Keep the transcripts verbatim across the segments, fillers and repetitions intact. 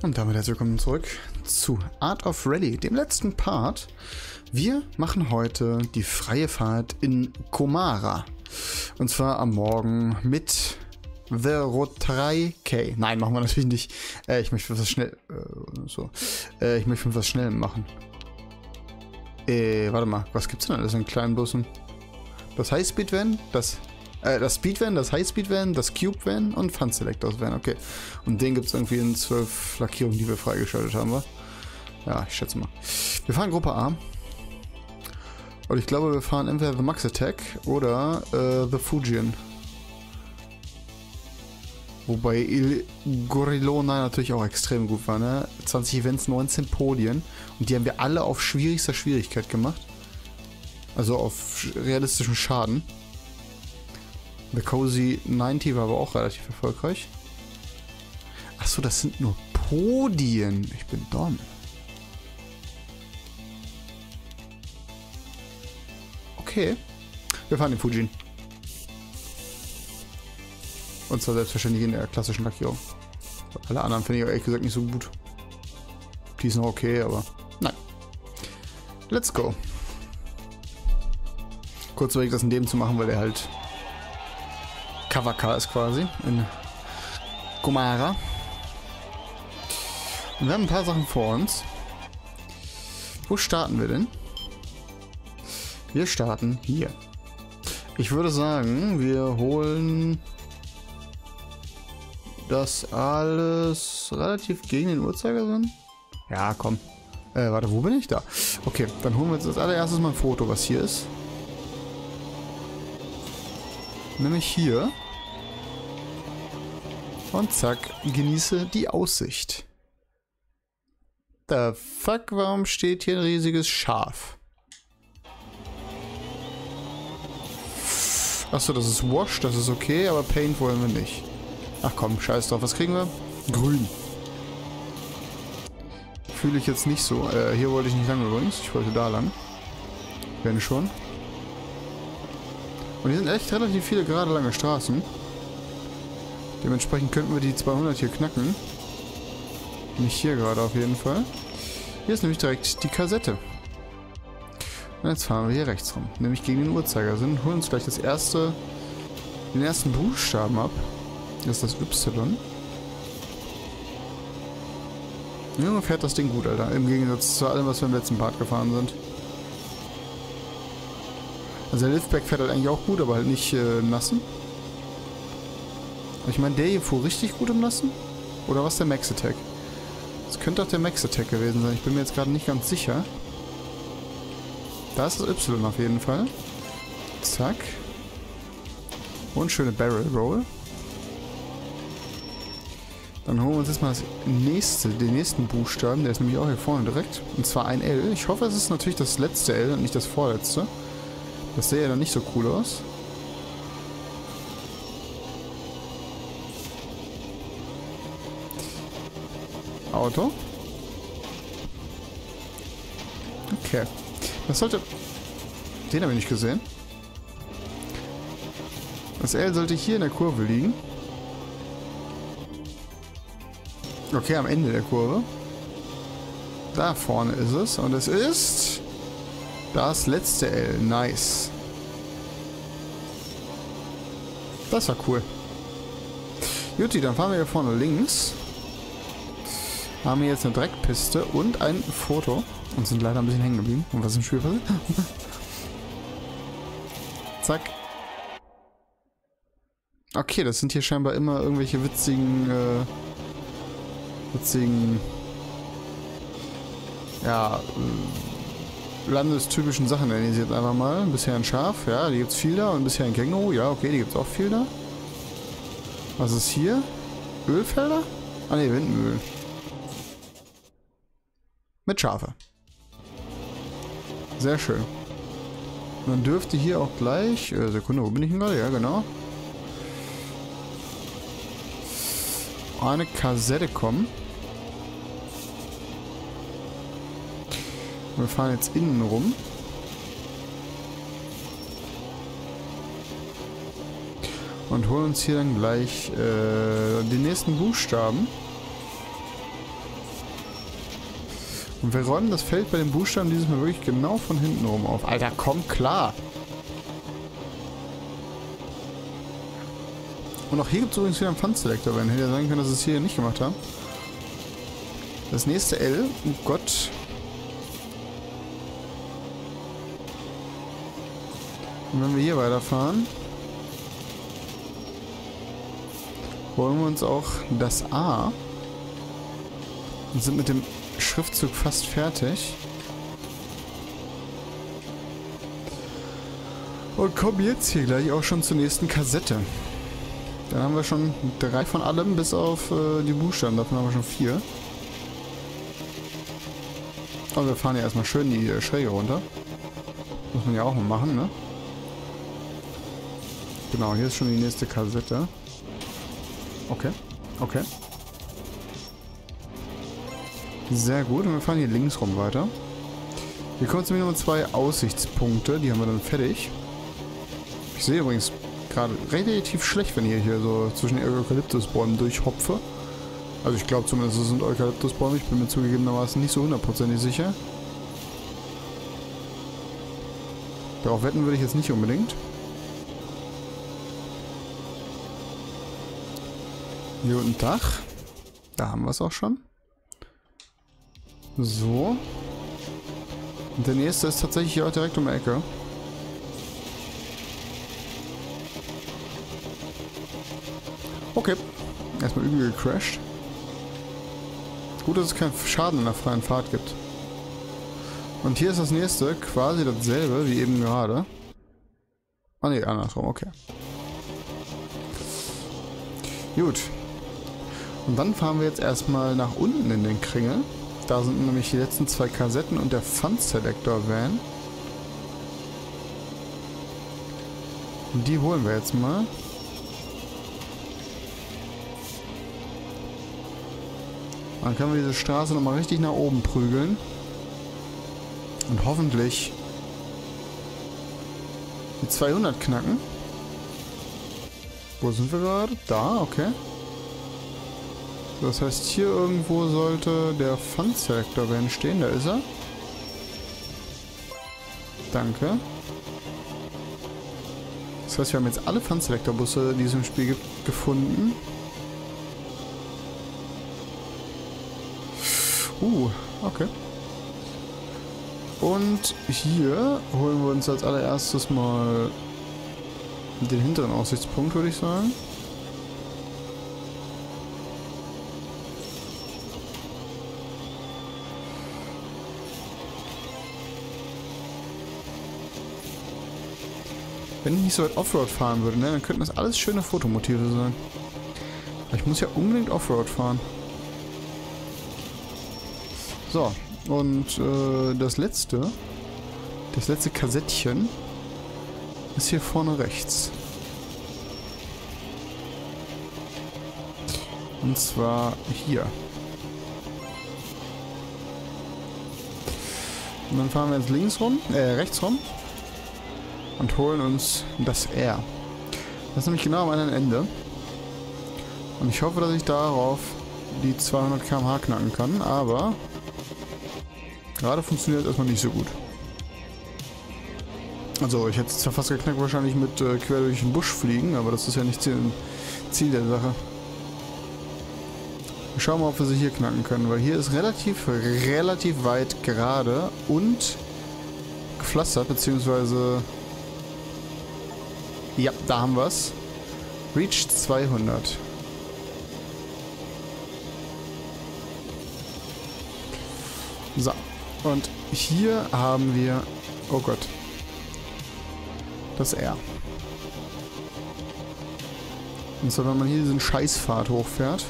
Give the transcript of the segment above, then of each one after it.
Und damit herzlich willkommen zurück zu Art of Rally, dem letzten Part. Wir machen heute die freie Fahrt in Comara. Und zwar am Morgen mit The Road drei K. Nein, machen wir natürlich nicht. Äh, ich möchte was schnell. Äh, so. Äh, ich möchte was schnell machen. Äh, warte mal, was gibt's denn alles in kleinen Bussen? Das Highspeed Van, das. Äh, das Speed Van, das Highspeed Van, das Cube Van und Fun Selectors Van, okay. Und den gibt es irgendwie in zwölf Lackierungen, die wir freigeschaltet haben, wa? Ja, ich schätze mal. Wir fahren Gruppe A. Und ich glaube, wir fahren entweder The Max Attack oder äh, The Fujian. Wobei Il Gorillona natürlich auch extrem gut war, ne? zwanzig Events, neunzehn Podien. Und die haben wir alle auf schwierigster Schwierigkeit gemacht. Also auf realistischem Schaden. The Cozy neunzig war aber auch relativ erfolgreich. Achso, das sind nur Podien. Ich bin dumm. Okay. Wir fahren den Fujin. Und zwar selbstverständlich in der klassischen Lackierung. Alle anderen finde ich auch ehrlich gesagt nicht so gut. Die sind noch okay, aber nein. Let's go. Kurz überlegt, das in dem zu machen, weil der halt Cover-Car ist quasi in Comara. Und wir haben ein paar Sachen vor uns. Wo starten wir denn? Wir starten hier. Ich würde sagen, wir holen das alles relativ gegen den Uhrzeigersinn. Ja, komm. Äh, warte, wo bin ich da? Okay, dann holen wir jetzt als allererstes mal ein Foto, was hier ist. Nämlich hier. Und zack, genieße die Aussicht. The fuck, warum steht hier ein riesiges Schaf? Achso, das ist Wash, das ist okay, aber Paint wollen wir nicht. Ach komm, scheiß drauf. Was kriegen wir? Grün. Fühle ich jetzt nicht so. Äh, hier wollte ich nicht lang übrigens. Ich wollte da lang. Wenn schon. Und hier sind echt relativ viele gerade lange Straßen. Dementsprechend könnten wir die zweihundert hier knacken. Nicht hier gerade auf jeden Fall. Hier ist nämlich direkt die Kassette. Und jetzt fahren wir hier rechts rum. Nämlich gegen den Uhrzeigersinn. Holen uns gleich das erste, den ersten Buchstaben ab. Das ist das Y. Junge, fährt das Ding gut, Alter. Im Gegensatz zu allem, was wir im letzten Part gefahren sind. Also der Liftback fährt halt eigentlich auch gut, aber halt nicht äh, nassen. Ich meine, der hier fuhr richtig gut im Nassen? Oder was der Max Attack? Das könnte auch der Max Attack gewesen sein. Ich bin mir jetzt gerade nicht ganz sicher. Da ist das Y auf jeden Fall. Zack. Und schöne Barrel Roll. Dann holen wir uns jetzt mal das nächste, den nächsten Buchstaben. Der ist nämlich auch hier vorne direkt. Und zwar ein L. Ich hoffe, es ist natürlich das letzte L und nicht das vorletzte. Das sähe ja dann nicht so cool aus. Auto. Okay. Das sollte... Den habe ich nicht gesehen. Das L sollte hier in der Kurve liegen. Okay, am Ende der Kurve. Da vorne ist es. Und es ist... das letzte L. Nice. Das war cool. Juti, dann fahren wir hier vorne links. Haben wir jetzt eine Dreckpiste und ein Foto. Und sind leider ein bisschen hängen geblieben. Und was ist im Spiel passiert? Zack. Okay, das sind hier scheinbar immer irgendwelche witzigen... Äh, witzigen... Ja... Äh, landestypischen Sachen nenne ich sie jetzt einfach mal. Bisher ein Schaf, ja, die gibt's viel da. Und bisher ein Känguru, ja, okay, die gibt's auch viel da. Was ist hier? Ölfelder? Ah ne, Windmühlen. Mit Schafe. Sehr schön. Und dann dürfte hier auch gleich... Äh, Sekunde, wo bin ich denn gerade? Ja, genau. Eine Kassette kommen. Wir fahren jetzt innen rum. Und holen uns hier dann gleich äh, den nächsten Buchstaben. Und wir räumen das Feld bei den Buchstaben dieses Mal wirklich genau von hinten rum auf. Alter, komm klar! Und auch hier gibt es übrigens wieder einen Pfand-Selektor. Hätte ja sein können, dass sie es hier nicht gemacht haben. Das nächste L. Oh Gott. Und wenn wir hier weiterfahren, holen wir uns auch das A. Und sind mit dem Schriftzug fast fertig. Und kommen jetzt hier gleich auch schon zur nächsten Kassette. Dann haben wir schon drei von allem, bis auf äh, die Buchstaben. Davon haben wir schon vier. Aber wir fahren ja erstmal schön die äh, Schräge runter. Muss man ja auch mal machen, ne? Genau, hier ist schon die nächste Kassette. Okay, okay. Sehr gut, und wir fahren hier links rum weiter. Hier kommen jetzt Nummer zwei Aussichtspunkte, die haben wir dann fertig. Ich sehe übrigens gerade relativ schlecht, wenn ich hier so zwischen den Eukalyptusbäumen durchhopfe. Also ich glaube zumindest, es sind Eukalyptusbäume, ich bin mir zugegebenermaßen nicht so hundertprozentig sicher. Darauf wetten würde ich jetzt nicht unbedingt. Hier unten Dach. Da haben wir es auch schon. So. Und der nächste ist tatsächlich hier auch direkt um die Ecke. Okay. Erstmal übel gecrashed. Gut, dass es keinen Schaden in der freien Fahrt gibt. Und hier ist das nächste quasi dasselbe wie eben gerade. Ah ne, andersrum, okay. Gut. Und dann fahren wir jetzt erstmal nach unten in den Kringel. Da sind nämlich die letzten zwei Kassetten und der Pfand-Selektor-Van. Die holen wir jetzt mal. Dann können wir diese Straße nochmal richtig nach oben prügeln. Und hoffentlich die zweihundert knacken. Wo sind wir gerade? Da, okay. Das heißt, hier irgendwo sollte der Pfand-Selektor-Van stehen. Da ist er. Danke. Das heißt, wir haben jetzt alle Pfand-Selektor-Busse, die es im Spiel gibt, gefunden. Uh, okay. Und hier holen wir uns als allererstes mal den hinteren Aussichtspunkt, würde ich sagen. Wenn ich nicht so weit Offroad fahren würde, ne, dann könnten das alles schöne Fotomotive sein. Aber ich muss ja unbedingt Offroad fahren. So, und äh, das letzte, das letzte Kassettchen ist hier vorne rechts. Und zwar hier. Und dann fahren wir jetzt links rum, äh, rechts rum. Und holen uns das R. Das ist nämlich genau am anderen Ende. Und ich hoffe, dass ich darauf die zweihundert Kilometer pro Stunde knacken kann, aber gerade funktioniert es erstmal nicht so gut. Also, ich hätte es zwar fast geknackt, wahrscheinlich mit äh, quer durch den Busch fliegen, aber das ist ja nicht Ziel, Ziel der Sache. Schauen wir mal, ob wir sie hier knacken können, weil hier ist relativ, relativ weit gerade und gepflastert, beziehungsweise ja, da haben wir es. Reach zweihundert. So, und hier haben wir, oh Gott, das R. Und zwar, wenn man hier diesen Scheißpfad hochfährt.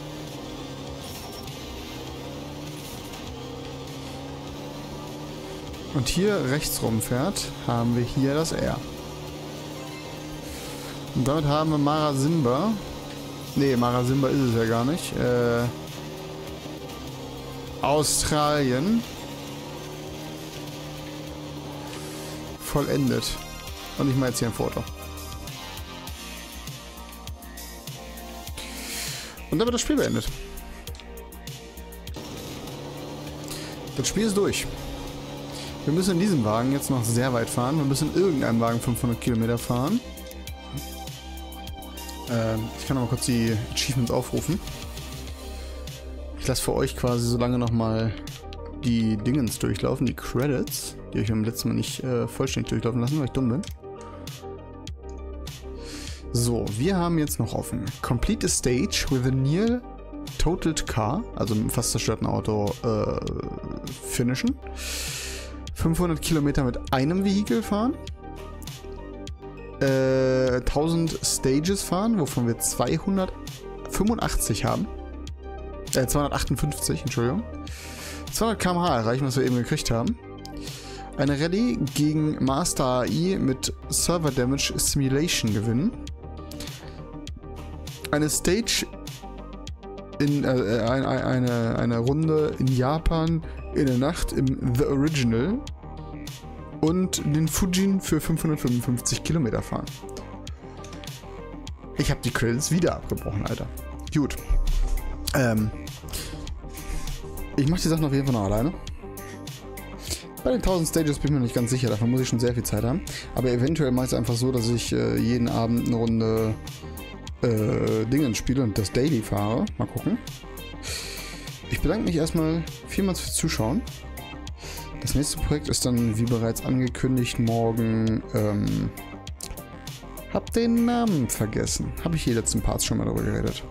Und hier rechts rumfährt, haben wir hier das R. Und damit haben wir Marasimba. Ne, Marasimba ist es ja gar nicht. Äh, Australien. Vollendet. Und ich mache jetzt hier ein Foto. Und dann wird das Spiel beendet. Das Spiel ist durch. Wir müssen in diesem Wagen jetzt noch sehr weit fahren. Wir müssen in irgendeinem Wagen fünfhundert Kilometer fahren. Ähm, ich kann aber kurz die Achievements aufrufen. Ich lasse für euch quasi so lange nochmal die Dingens durchlaufen, die Credits, die ich beim letzten Mal nicht äh, vollständig durchlaufen lassen, weil ich dumm bin. So, wir haben jetzt noch offen. Complete a stage with a near totaled car, also mit einem fast zerstörten Auto, äh, finishen. fünfhundert Kilometer mit einem Vehikel fahren. Äh, tausend Stages fahren, wovon wir zweihundertfünfundachtzig haben. Äh, zweihundertachtundfünfzig, Entschuldigung. zweihundert Kilometer pro Stunde erreichen, was wir eben gekriegt haben. Eine Rallye gegen Master A I mit Server Damage Simulation gewinnen. Eine Stage in äh, eine, eine, eine Runde in Japan in der Nacht im The Original und den Fujin für fünfhundertfünfundfünfzig Kilometer fahren. Ich habe die Credits wieder abgebrochen, Alter. Gut. Ähm, ich mache die Sachen auf jeden Fall noch alleine. Bei den tausend Stages bin ich mir nicht ganz sicher, davon muss ich schon sehr viel Zeit haben. Aber eventuell mache ich es einfach so, dass ich äh, jeden Abend eine Runde äh, Dingen spiele und das Daily fahre. Mal gucken. Ich bedanke mich erstmal vielmals fürs Zuschauen. Das nächste Projekt ist dann, wie bereits angekündigt, morgen. Ähm, hab den Namen vergessen. Habe ich hier letzten Parts schon mal darüber geredet.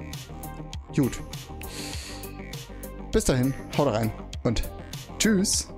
Gut. Bis dahin, haut rein und tschüss.